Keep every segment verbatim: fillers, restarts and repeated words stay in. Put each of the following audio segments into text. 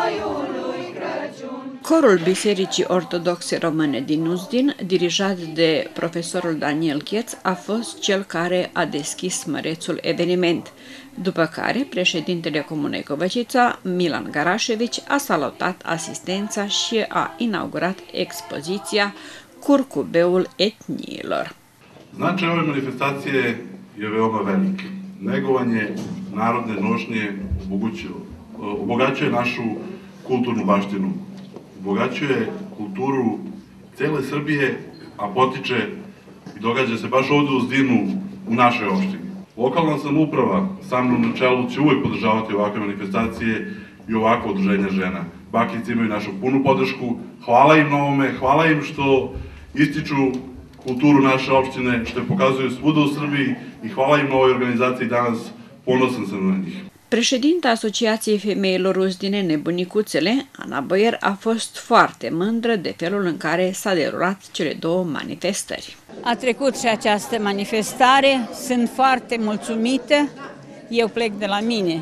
Corul Bisericii Ortodoxe Române din Uzdin, dirijat de profesorul Daniel Cheț, a fost cel care a deschis mărețul eveniment, după care președintele Comunei Covăcița, Milan Garașevici, a salutat asistența și a inaugurat expoziția Curcubeul etniilor. Značaj ove manifestacije je veoma velik. Negovanje narodne nošnje obogaćuje našu kulturnu baštinu, obogaćuje kulturu cele Srbije, a potiče i događa se baš ovde u Uzdinu, u našoj opštini. Lokalna samouprava sa mnom na čelu će uvek podržavati ovakve manifestacije i ovakvo udruženje žena. Bakice imaju našu punu podršku, hvala im na ovome, hvala im što ističu kulturu naše opštine, što je pokazuju svuda u Srbiji i hvala im na ovoj organizaciji danas, ponosan sam na njih. Președinta Asociației Femeilor Uzdinene Bunicuțele, Ana Boier, a fost foarte mândră de felul în care s-a derulat cele două manifestări. A trecut și această manifestare, sunt foarte mulțumită, eu plec de la mine.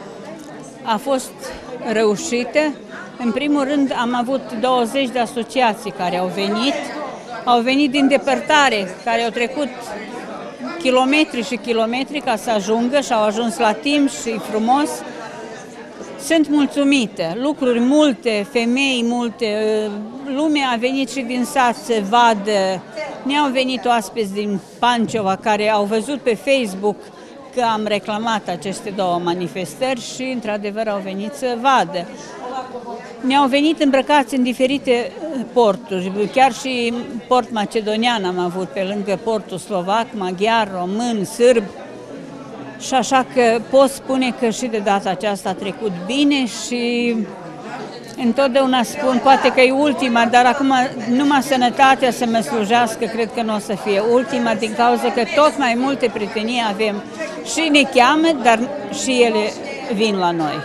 A fost reușită. În primul rând am avut douăzeci de asociații care au venit, au venit din depărtare, care au trecut kilometri și kilometri ca să ajungă și au ajuns la timp și frumos. Sunt mulțumită, lucruri multe, femei multe, lumea a venit și din sat să vadă. Ne-au venit oaspeți din Panciova care au văzut pe Facebook că am reclamat aceste două manifestări și într-adevăr au venit să vadă. Ne-au venit îmbrăcați în diferite porturi, chiar și port macedonian am avut pe lângă portul slovac, maghiar, român, sârb. Și așa că pot spune că și de data aceasta a trecut bine și întotdeauna spun, poate că e ultima, dar acum numai sănătatea să mă slujească, cred că nu o să fie ultima, din cauza că tot mai multe prietenii avem și ne cheamă, dar și ele vin la noi.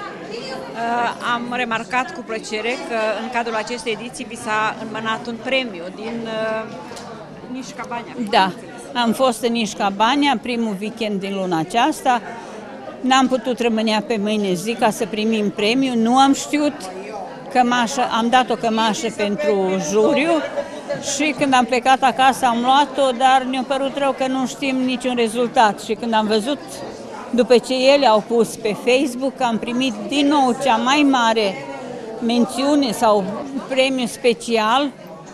Am remarcat cu plăcere că în cadrul acestei ediții vi s-a înmânat un premiu din Nișca Bania. Da, am fost în Nișca Bania primul weekend din luna aceasta. N-am putut rămâne pe mâine zi ca să primim premiu, nu am știut. Cămașă, am dat o cămașă pentru juriu și când am plecat acasă am luat-o, dar ne-a părut rău că nu știm niciun rezultat. Și când am văzut, după ce ele au pus pe Facebook, am primit din nou cea mai mare mențiune sau premiu special.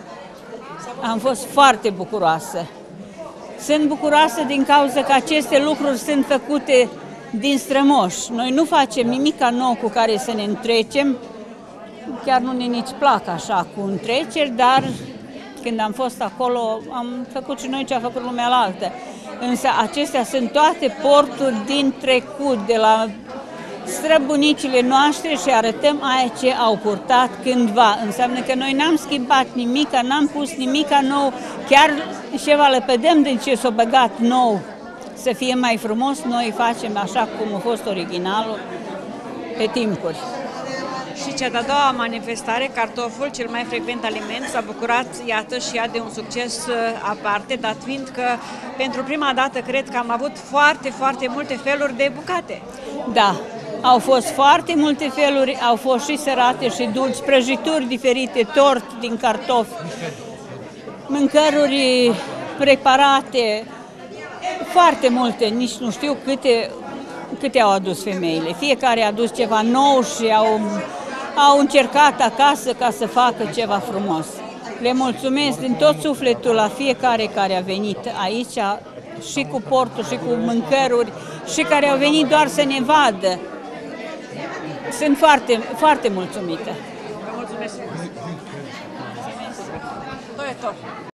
Am fost foarte bucuroasă. Sunt bucuroasă din cauza că aceste lucruri sunt făcute din strămoși. Noi nu facem nimic nou cu care să ne întrecem, chiar nu ne nici plac așa cu întreceri, dar când am fost acolo am făcut și noi ce a făcut lumea la altă. Însă acestea sunt toate porturi din trecut, de la străbunicile noastre și arătăm aia ce au purtat cândva. Înseamnă că noi n-am schimbat nimic, n-am pus nimic nou, chiar ceva lăpădăm din ce s-a băgat nou să fie mai frumos, noi facem așa cum a fost originalul pe timpuri. Și cea de-a doua manifestare, cartoful, cel mai frecvent aliment, s-a bucurat, iată, și ea de un succes aparte, dat fiind că pentru prima dată cred că am avut foarte, foarte multe feluri de bucate. Da, au fost foarte multe feluri, au fost și sărate și dulci, prăjituri diferite, tort din cartofi, mâncăruri preparate, foarte multe, nici nu știu câte, câte au adus femeile. Fiecare a adus ceva nou și au... au încercat acasă ca să facă ceva frumos. Le mulțumesc din tot sufletul la fiecare care a venit aici, și cu portul, și cu mâncăruri, și care au venit doar să ne vadă. Sunt foarte, foarte mulțumită. Vă mulțumesc! Mulțumesc!